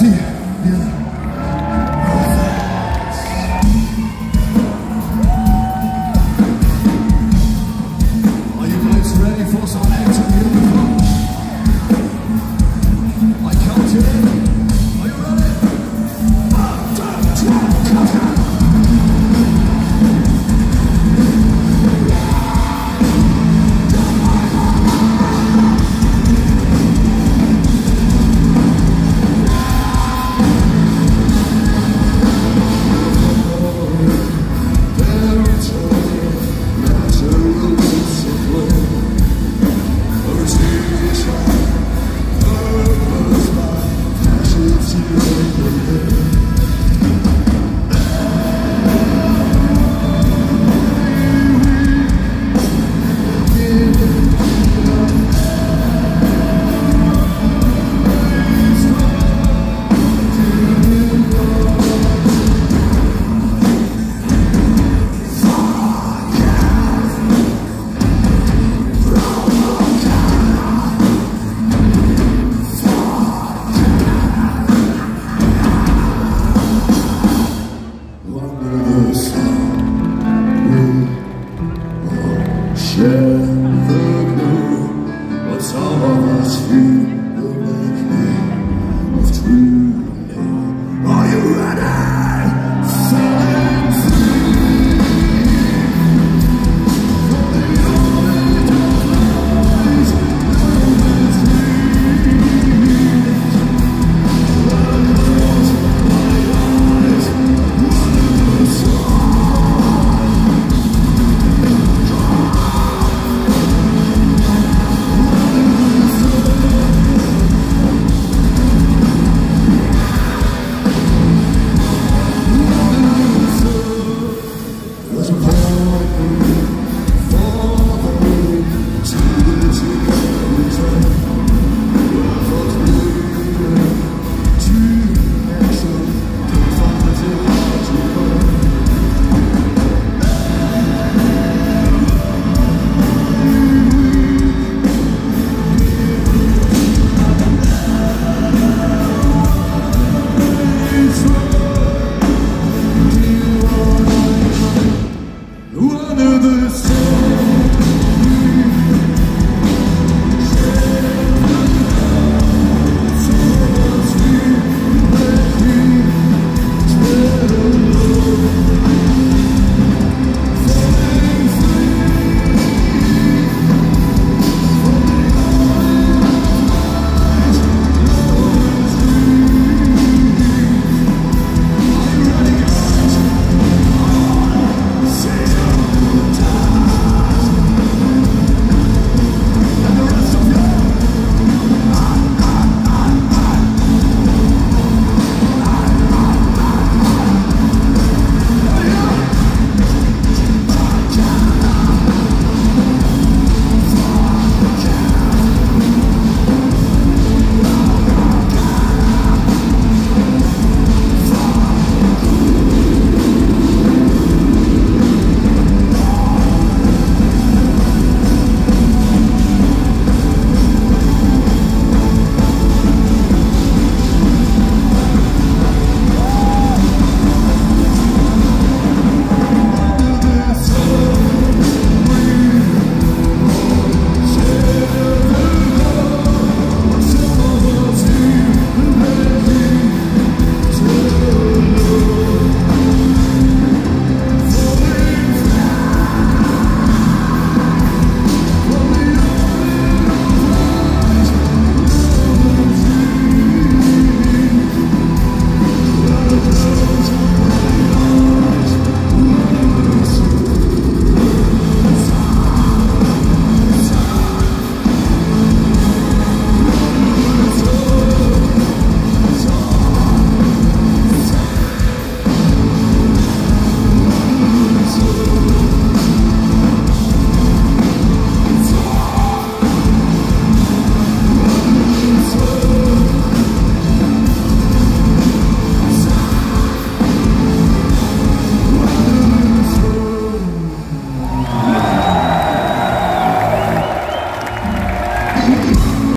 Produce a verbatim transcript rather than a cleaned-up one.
see you. Yeah. Are you guys ready for some names and beautiful? I count you in. Are you ready? One, two, three, count it. Share the glow, but some of us feel the reckoning of true love. Are you ready? Falling free from the orbit of lies, lonely dreams. When I close my eyes, one song. Thank you.